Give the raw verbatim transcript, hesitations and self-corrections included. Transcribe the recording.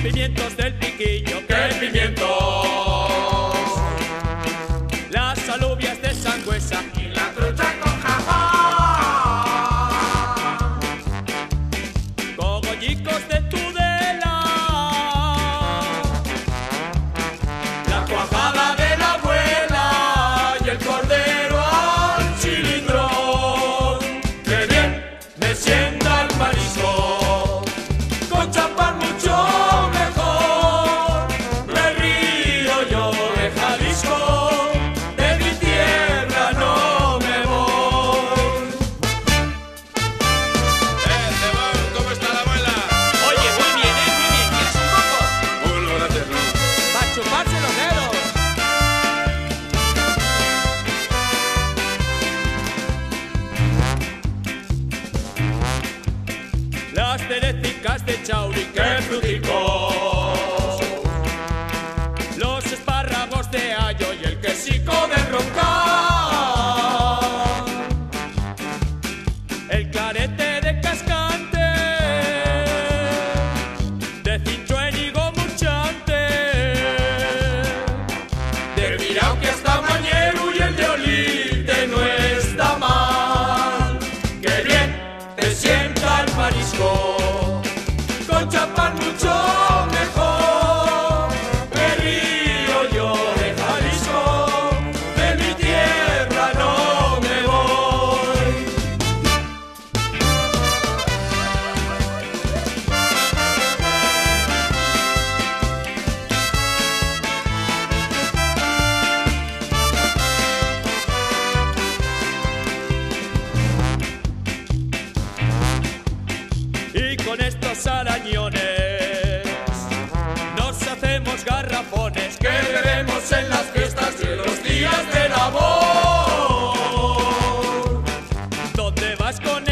pimientos del piquillo, ¡Qué pimientos! las alubias de Sangüesa Y la trucha con jamón. cogollicos de Tudela, La cuajada de la abuela y el cordero al cilindrón. ¡Qué bien me sienta el marisco! Con champán mucho mejor. Me río yo de Jalisco, de mi tierra no me voy. ¡Eh, Cebón! ¿Cómo está la abuela? oye, muy bien, ¿eh? Muy bien, ¿quieres un poco? Uy, no, gracias, no. Para chuparse los dedos. Las cerecicas de Chauri, ¡Qué fruticos! los espárragos de Ayo y el Quesico de roncar. el clarete de Cascante, de Cinchuenigo Murchante, De Mirau que hasta Mañeru y el de Olite no está mal. ¡Qué bien te sienta el marisco! Con champán mucho mejor. Me río yo de Jalisco, de mi tierra no me voy. y con estos arañones nos hacemos garrafones. Que bebemos en las fiestas y en los días de labor. ¿Dónde vas con